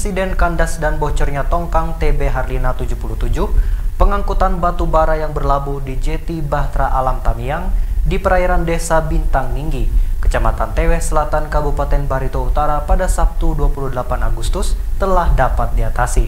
insiden kandas dan bocornya tongkang TB Harlina 77, pengangkutan batu bara yang berlabuh di Jeti Bahtera Alam Tamiang di perairan Desa Bintang Ninggi, Kecamatan Teweh Selatan, Kabupaten Barito Utara pada Sabtu 28 Agustus telah dapat diatasi.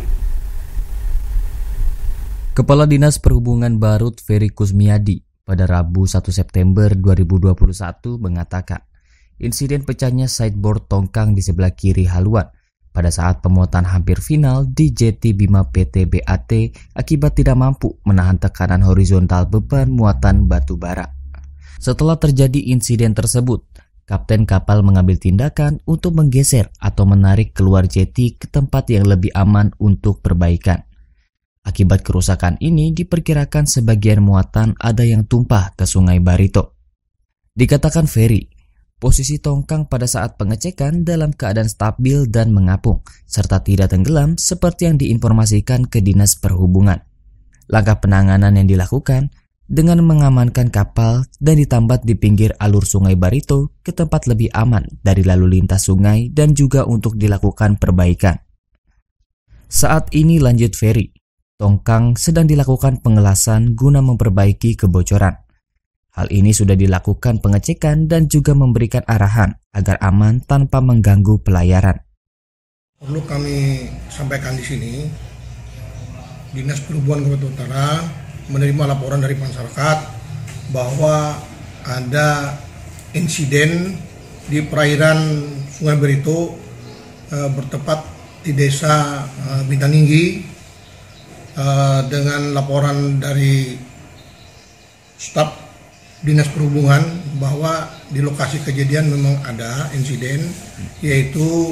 Kepala Dinas Perhubungan Barut Ferry Kusmiadi pada Rabu 1 September 2021 mengatakan, insiden pecahnya sideboard tongkang di sebelah kiri haluan pada saat pemuatan hampir final di Jeti Bima PT BAT akibat tidak mampu menahan tekanan horizontal beban muatan batu bara. Setelah terjadi insiden tersebut, kapten kapal mengambil tindakan untuk menggeser atau menarik keluar jeti ke tempat yang lebih aman untuk perbaikan. Akibat kerusakan ini diperkirakan sebagian muatan ada yang tumpah ke Sungai Barito. Dikatakan Ferry, posisi tongkang pada saat pengecekan dalam keadaan stabil dan mengapung, serta tidak tenggelam seperti yang diinformasikan ke Dinas Perhubungan. Langkah penanganan yang dilakukan dengan mengamankan kapal dan ditambat di pinggir alur Sungai Barito ke tempat lebih aman dari lalu lintas sungai dan juga untuk dilakukan perbaikan. Saat ini, lanjut Ferry, tongkang sedang dilakukan pengelasan guna memperbaiki kebocoran. Hal ini sudah dilakukan pengecekan dan juga memberikan arahan agar aman tanpa mengganggu pelayaran. Perlu kami sampaikan di sini, Dinas Perhubungan Kabupaten Utara menerima laporan dari masyarakat bahwa ada insiden di perairan Sungai Barito bertepat di Desa Bintang Ninggi. Dengan laporan dari staf Dinas Perhubungan bahwa di lokasi kejadian memang ada insiden, yaitu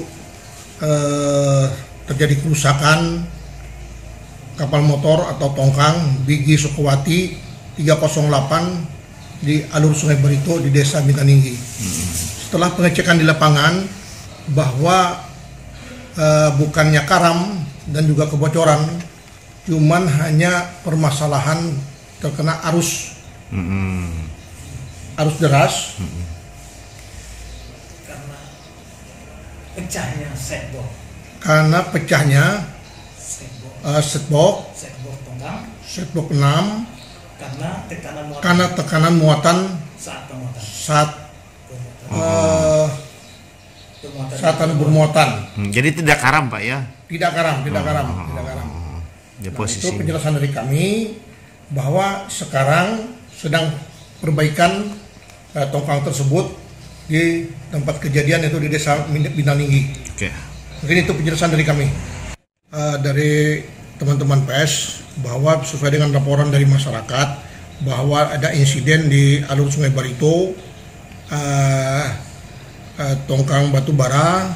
terjadi kerusakan kapal motor atau tongkang Bigi Sukowati 308 di alur Sungai Barito di Desa Bintang Ninggi. Setelah pengecekan di lapangan bahwa bukannya karam dan juga kebocoran, cuman hanya permasalahan terkena arus deras. Karena pecahnya setbox. Karena pecahnya setbox tongkang. Setbox 6. Karena tekanan muatan saat bermuatan. Jadi tidak karam, Pak, ya? Tidak karam. Ya, Nah, itu penjelasan dari kami bahwa sekarang sedang perbaikan tongkang tersebut di tempat kejadian, yaitu di Desa Bintang Ninggi. Oke. Mungkin itu penjelasan dari kami, dari teman-teman PS, bahwa sesuai dengan laporan dari masyarakat bahwa ada insiden di alur Sungai Barito, tongkang batu bara,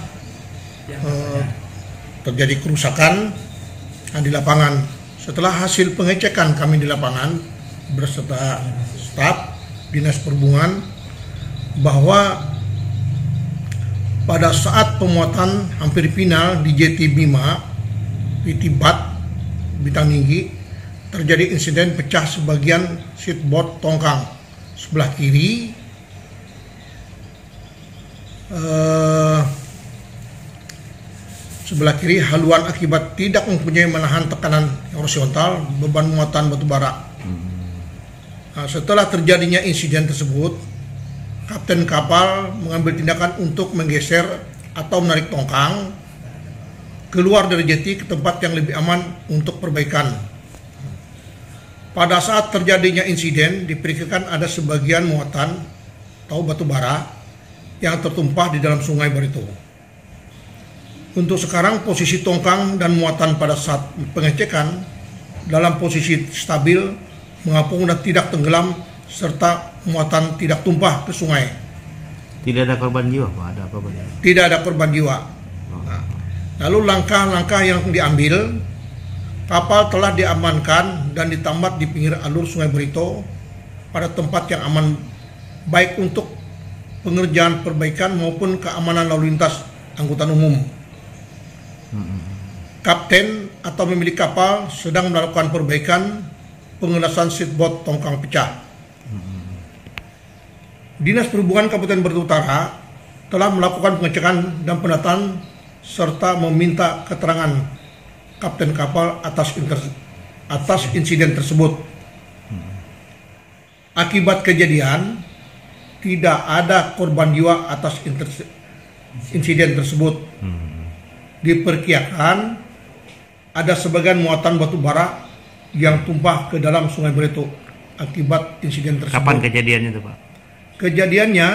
terjadi kerusakan di lapangan. Setelah hasil pengecekan kami di lapangan berserta staf Dinas Perhubungan, bahwa pada saat pemuatan hampir final di Jeti Bima PT BAT Bintang Ninggi terjadi insiden pecah sebagian seatboard tongkang sebelah kiri, haluan akibat tidak mempunyai menahan tekanan horizontal beban muatan batu bara. Nah, setelah terjadinya insiden tersebut, kapten kapal mengambil tindakan untuk menggeser atau menarik tongkang keluar dari jeti ke tempat yang lebih aman untuk perbaikan. Pada saat terjadinya insiden, diperkirakan ada sebagian muatan atau batu bara yang tertumpah di dalam Sungai Barito. Untuk sekarang posisi tongkang dan muatan pada saat pengecekan dalam posisi stabil, mengapung dan tidak tenggelam, serta muatan tidak tumpah ke sungai. Tidak ada korban jiwa, Pak? Ada apa, Pak? Tidak ada korban jiwa. Nah, lalu langkah-langkah yang diambil, kapal telah diamankan dan ditambat di pinggir alur Sungai Barito pada tempat yang aman, baik untuk pengerjaan perbaikan maupun keamanan lalu lintas angkutan umum. Kapten atau pemilik kapal sedang melakukan perbaikan pengelasan seatboard tongkang pecah. Dinas Perhubungan Kabupaten Barito Utara telah melakukan pengecekan dan penataan serta meminta keterangan kapten kapal atas insiden tersebut. Akibat kejadian, tidak ada korban jiwa atas insiden tersebut. Diperkirakan ada sebagian muatan batu bara yang tumpah ke dalam Sungai Barito akibat insiden tersebut. Kapan kejadiannya itu, Pak? Kejadiannya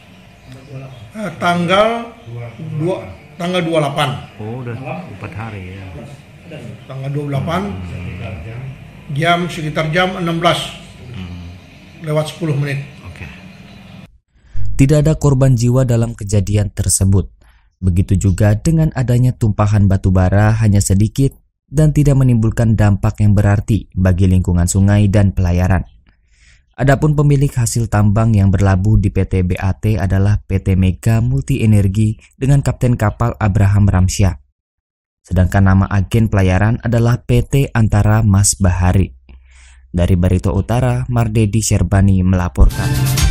tanggal 28. Oh, udah 4 hari ya. Tanggal 28 sekitar jam 16 lewat 10 menit. Oke. Tidak ada korban jiwa dalam kejadian tersebut. Begitu juga dengan adanya tumpahan batu bara hanya sedikit dan tidak menimbulkan dampak yang berarti bagi lingkungan sungai dan pelayaran. Adapun pemilik hasil tambang yang berlabuh di PT BAT adalah PT Mega Multi Energi dengan kapten kapal Abraham Ramsyah. Sedangkan nama agen pelayaran adalah PT Antara Mas Bahari. Dari Barito Utara, Mardedi Sherbani melaporkan.